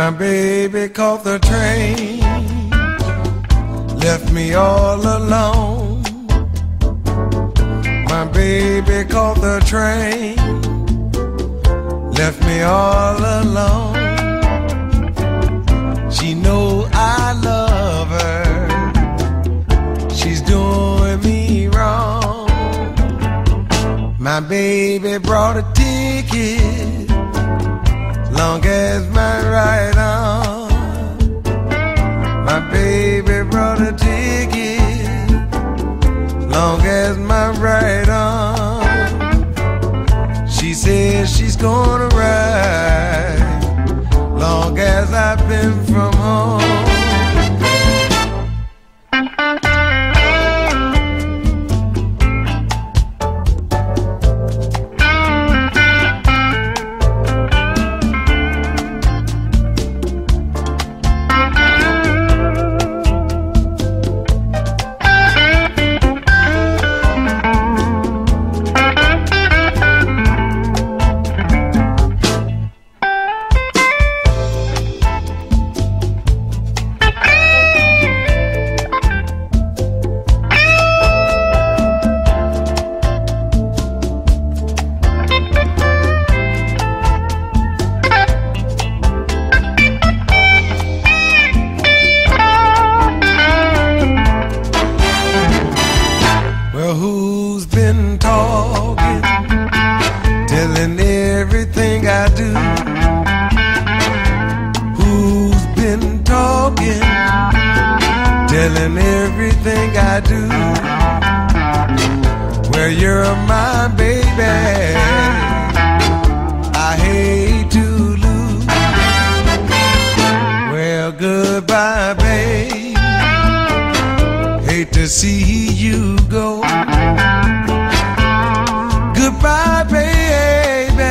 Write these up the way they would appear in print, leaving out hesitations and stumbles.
My baby caught the train, left me all alone. My baby caught the train, left me all alone. She know I love her, she's doing me wrong. My baby brought a ticket, long as my right arm. My baby brought a ticket, long as my right arm. She says she's gonna ride, long as I've been from home. Who's been talking, telling everything I do? Who's been talking, telling everything I do? Well, you're my baby, I hate to lose. Well, goodbye, babe, hate to see you go. Goodbye, baby,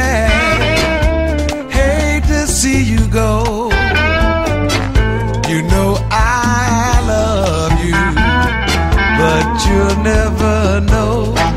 hate to see you go. You know I love you, but you'll never know.